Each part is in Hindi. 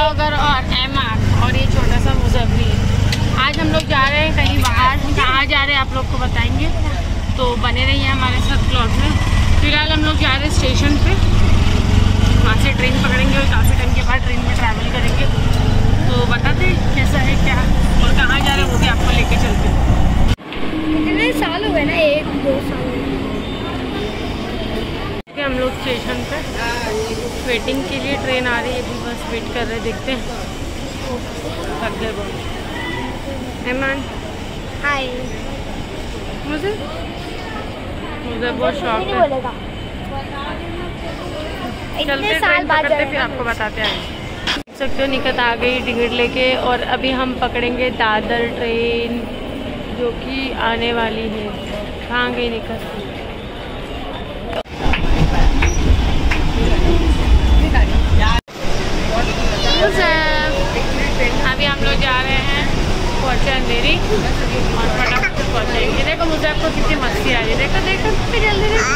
ब्लॉगर और एमान और ये छोटा सा मुजफ्फरी। आज हम लोग जा रहे हैं कहीं बाहर, कहाँ जा रहे हैं आप लोग को बताएंगे, तो बने रहिए हमारे साथ ब्लॉग में। फिलहाल हम लोग जा रहे हैं स्टेशन पे, वहाँ से ट्रेन पकड़ेंगे और काफ़ी टाइम के बाद ट्रेन में ट्रैवल करेंगे। तो बताते हैं कैसा है क्या और कहाँ जा रहे हैं, वो भी आपको लेके चलते हैं। कितने साल हुए ना, 1-2 साल हम लोग स्टेशन पे वेटिंग के लिए, ट्रेन आ रही है अभी, बस वेट कर रहे हैं, देखते हैं। थक गए बहुत। एमान हाय, मुझे बहुत शौक है। चलते हैं, ट्रेन पकड़ते फिर आपको बताते हैं। देख सकते हो निकट आ गई टिकट लेके, और अभी हम पकड़ेंगे दादर ट्रेन जो कि आने वाली है। कहाँ गई निकट? अभी हम लोग जा रहे हैं पहुँचे अंधेरी और फटाफट से पहुँचेंगे। देखो मुझे आपको कितनी मस्ती आ रही है, देखो देखो कितनी जल्दी देखो।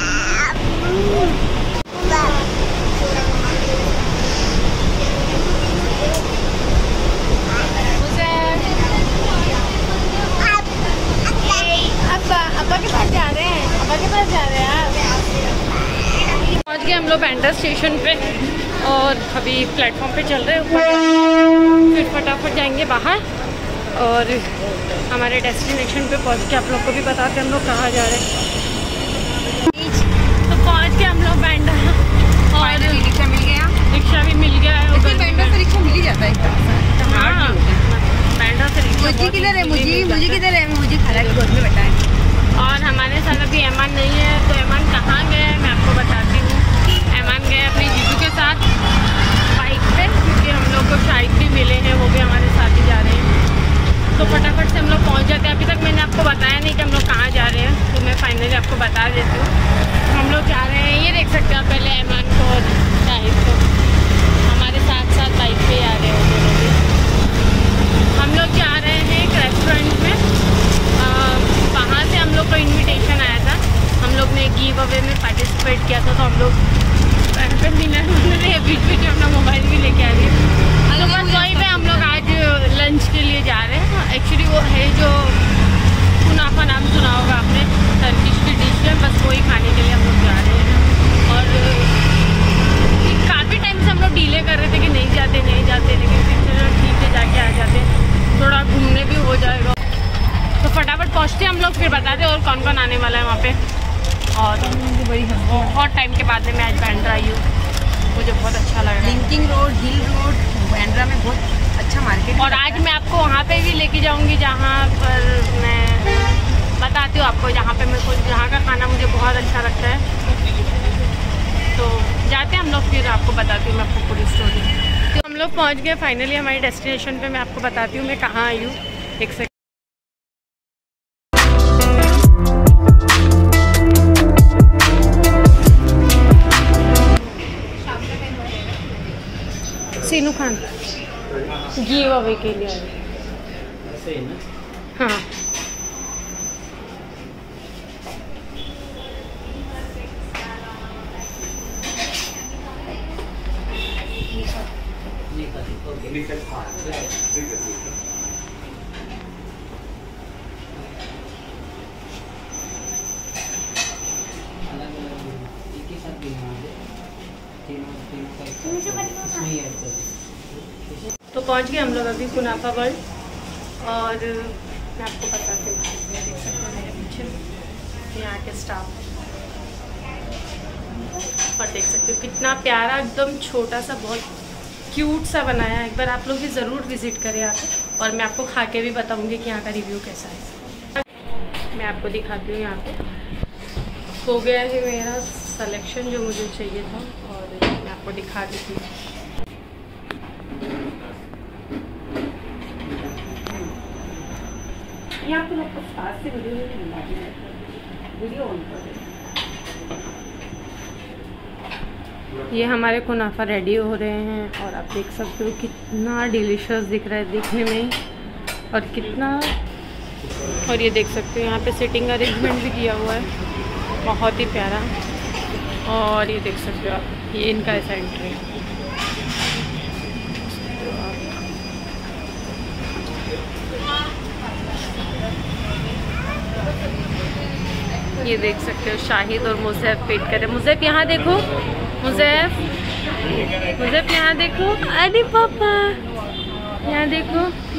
अब्बा के पास जा रहे हैं, अब्बा के पास जा रहे हैं आप। पहुँच गए हम लोग बैंड्रा स्टेशन पे और अभी प्लेटफॉर्म पे चल रहे हैं ऊपर, फिर फटाफट जाएंगे बाहर और हमारे डेस्टिनेशन पे पहुँच के आप लोग को भी बताते हैं हम लोग कहाँ जा रहे हैं। तो पहुँच के हम लोग बैंड्रा और रिक्शा मिल गया, रिक्शा भी मिल गया है। बैंड्रा से रिक्शा मिल ही जाता है। हाँ, बैंड्रा से रिक्शा। मुझे किधर है, मुझे किधर है, मुझे खाला की गोद में बैठा है। और हमारे साथ अभी एमान नहीं है, तो एमान कहाँ गए हैं मैं आपको बताती हूँ। एमान गए अपने जीजू के साथ बाइक पे, क्योंकि हम लोग को शायद भी मिले हैं, वो भी हमारे साथ ही जा रहे हैं। तो फटाफट से हम लोग पहुँच जाते हैं। अभी तक मैंने आपको बताया नहीं कि हम लोग कहाँ जा रहे हैं, तो मैं फाइनली आपको बता देती हूँ। हम लोग जा रहे हैं, ये देख सकते हैं आप पहले एमान को और शाहिद को, हमारे साथ साथ बाइक पे आ रहे हैं दोनों भी। हम लोग जा रहे हैं एक रेस्टोरेंट में, वहाँ से हम लोग को इन्विटेशन आया था। हम लोग ने गिव अवे में पार्टिसिपेट किया था, तो हम लोग बीच बीच में अपना मोबाइल भी लेके आ रहे हैं। तो बस वहीं पे हम लोग आज लंच के लिए जा रहे हैं। एक्चुअली वो है जो कुनाफा नाम सुना होगा आपने, टर्किश की डिश है, बस वही खाने के लिए हम लोग जा रहे हैं। और काफ़ी टाइम से हम लोग डीले कर रहे थे कि नहीं जाते, लेकिन फिर चलो ठीक है जाके आ जाते, थोड़ा घूमने भी हो जाएगा। तो फटाफट पहुँचते हम लोग, फिर बताते और कौन कौन आने वाला है वहाँ पे। और बहुत टाइम के बाद में मैं आज बैंड्रा आई हूँ, मुझे बहुत अच्छा लगा। Linking Road, Hill Road, Bandra में बहुत अच्छा मार्केट। और आज मैं आपको वहाँ पे भी लेके जाऊँगी जहाँ पर मैं बताती हूँ आपको, जहाँ पे मेरे को जहाँ का खाना मुझे बहुत अच्छा लगता है। तो जाते हैं हम लोग, फिर आपको बताती हूँ मैं आपको पूरी स्टोरी। तो हम लोग पहुँच गए फाइनली हमारी डेस्टिनेशन पे। मैं आपको बताती हूँ मैं कहाँ आई हूँ। एक second, Seenu Khan giveaway के लिए आए। हाँ, तो पहुंच गए हम लोग अभी कुनाफा वर्ल्ड, और मैं आपको बताती हूँ, देख सकते हैं मेरे पीछे यहाँ के स्टाफ, और देख सकते हो कितना प्यारा, एकदम छोटा सा, बहुत क्यूट सा बनाया है। एक बार आप लोग भी ज़रूर विज़िट करें यहाँ पे, और मैं आपको खा के भी बताऊँगी कि यहाँ का रिव्यू कैसा है। मैं आपको दिखाती हूँ, यहाँ पे हो गया है मेरा सिलेक्शन जो मुझे चाहिए था, और मैं आपको दिखा देती हूँ। यहाँ पे आपको पास से वीडियो ऑन कर, ये हमारे कुनाफा रेडी हो रहे हैं, और आप देख सकते हो कितना डिलीशियस दिख रहा है देखने में, और कितना, और ये देख सकते हो यहाँ पे सिटिंग अरेंजमेंट भी किया हुआ है, बहुत ही प्यारा। और ये देख सकते हो आप, ये इनका ऐसा एंट्री है। ये देख सकते हो शाहिद और मुज़ैफ़ वेट कर रहे हैं। मुज़ैफ़ यहाँ देखो, मुज़ैफ़ यहाँ देखो, अरे पापा यहाँ देखो।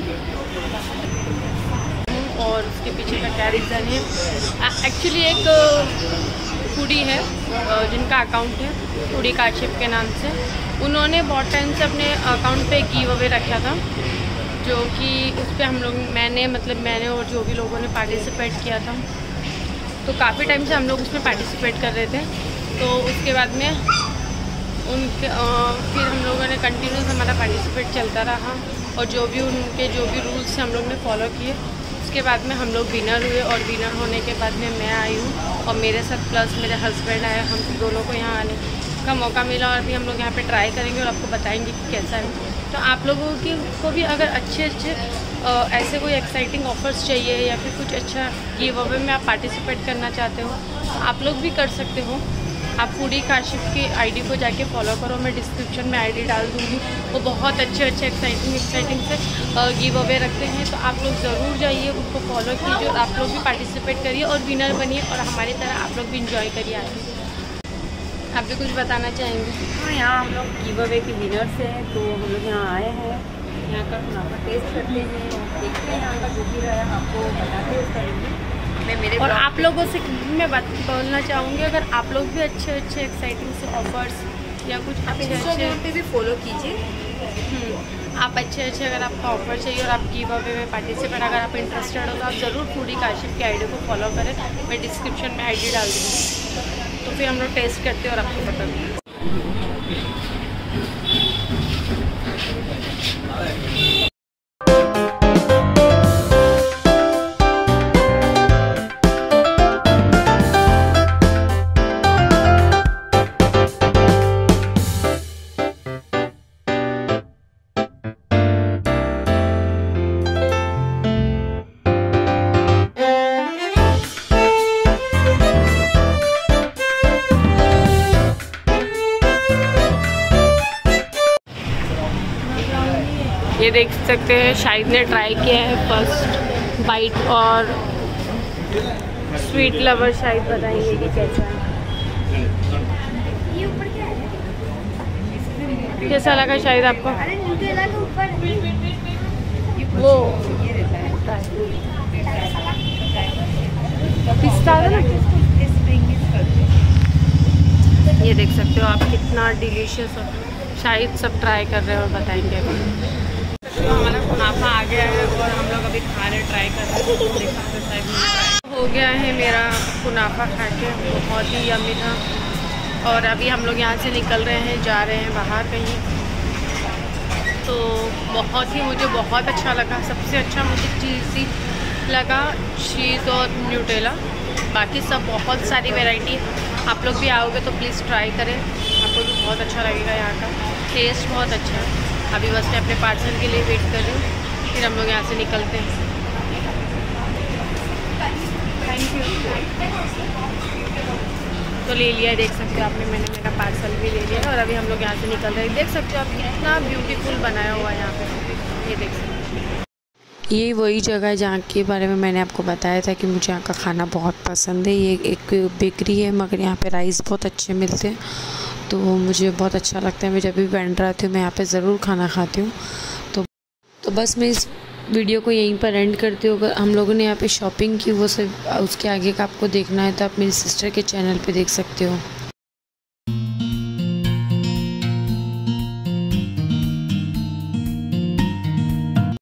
और उसके पीछे का क्या रीज़न है, एक्चुअली एक फूडी है जिनका अकाउंट है फूडी काशिफ के नाम से, उन्होंने बहुत टाइम से अपने अकाउंट पे गिव अवे रखा था, जो कि उस पर हम लोग मैंने और जो भी लोगों ने पार्टिसिपेट किया था, तो काफ़ी टाइम से हम लोग उसमें पार्टिसिपेट कर रहे थे। तो उसके बाद में उनके फिर हम लोगों ने कंटिन्यूस हमारा पार्टिसिपेट चलता रहा, और जो भी रूल्स हम लोग ने फॉलो किए। उसके बाद में हम लोग विनर हुए, और विनर होने के बाद में मैं आई हूँ और मेरे साथ प्लस मेरे हस्बैंड आए। हम दोनों को यहाँ आने का मौका मिला, और अभी हम लोग यहाँ पे ट्राई करेंगे और आपको बताएंगे कि कैसा है। तो आप लोगों को भी अगर अच्छे ऐसे कोई एक्साइटिंग ऑफर्स चाहिए या फिर कुछ अच्छा गिव अवे में आप पार्टिसिपेट करना चाहते हो, तो आप लोग भी कर सकते हो। आप फूडी काशिफ की आईडी को जाके फॉलो करो, मैं डिस्क्रिप्शन में आईडी डाल दूँगी। वो बहुत अच्छे एक्साइटिंग से गिव अवे रखते हैं, तो आप लोग ज़रूर जाइए, उनको फॉलो कीजिए और आप लोग भी पार्टिसिपेट करिए और विनर बनिए, और हमारी तरह आप लोग भी इंजॉय करिए आगे। आप भी कुछ बताना चाहेंगे? हाँ, यहाँ हम लोग गिव अवे के विनर्स हैं, तो हम लोग यहाँ आए हैं, यहाँ का कुनाफा टेस्ट करते हैं, देखते हैं यहाँ का जो भी रहा आपको बताते हैं उसका रिव्यू। मैं मेरे और आप लोगों से मैं बोलना चाहूँगी, अगर आप लोग भी अच्छे एक्साइटिंग से ऑफर्स या कुछ अच्छे पे भी फॉलो कीजिए। आप अच्छे अगर आपका ऑफर चाहिए और आप गिव अवे में पार्टिसिपेट अगर आप इंटरेस्टेड हो, तो आप ज़रूर फूडी काशिफ की आईडी को फॉलो करें। मैं डिस्क्रिप्शन में आईडी डाल दूँगी, तो फिर हम लोग टेस्ट करते हैं और आपको बता देंगे। ये देख सकते हैं शाहिद ने ट्राई किया है फर्स्ट बाइट, और स्वीट लवर शाहिद बताएंगे कि कैसा है, कैसा लगा शाहिद आपको? वो पिस्ता है ना, ये देख सकते हो आप कितना डिलीशियस हो। शाहिद सब ट्राई कर रहे हैं और बताएंगे अभी। तो हमारा कुनाफा आ गया है और हम लोग अभी खाने ट्राई कर रहे हैं। देख सकते हो शायद हो गया है मेरा कुनाफा खा के, बहुत ही यम्मी था। और अभी हम लोग यहाँ से निकल रहे हैं, जा रहे हैं बाहर कहीं। तो मुझे बहुत अच्छा लगा। सबसे अच्छा मुझे चीज़ी लगा, चीज़ और न्यूटेला। बाकी सब बहुत सारी वैरायटी। आप लोग भी आओगे तो प्लीज़ ट्राई करें, आपको भी बहुत अच्छा लगेगा। यहाँ का टेस्ट बहुत अच्छा है। अभी बस मैं अपने पार्सल के लिए वेट कर रही हूँ, फिर हम लोग यहाँ से निकलते हैं। Thank you. तो ले लिया, देख सकते हो आपने, मैंने मेरा पार्सल भी ले लिया और अभी हम लोग यहाँ से निकल रहे हैं। देख सकते हो आप कितना ब्यूटीफुल बनाया हुआ है यहाँ पे, ये देख सकते हो। ये वही जगह है जहाँ के बारे में मैंने आपको बताया था कि मुझे यहाँ का खाना बहुत पसंद है। ये एक बेकरी है, मगर यहाँ पे राइस बहुत अच्छे मिलते हैं, तो मुझे बहुत अच्छा लगता है। मैं जब भी बैंड्रा आती हूँ मैं यहाँ पे ज़रूर खाना खाती हूँ। तो बस मैं इस वीडियो को यहीं पर एंड करती हूँ। अगर हम लोगों ने यहाँ पे शॉपिंग की, वो सब उसके आगे का आपको देखना है तो आप मेरी सिस्टर के चैनल पे देख सकते हो।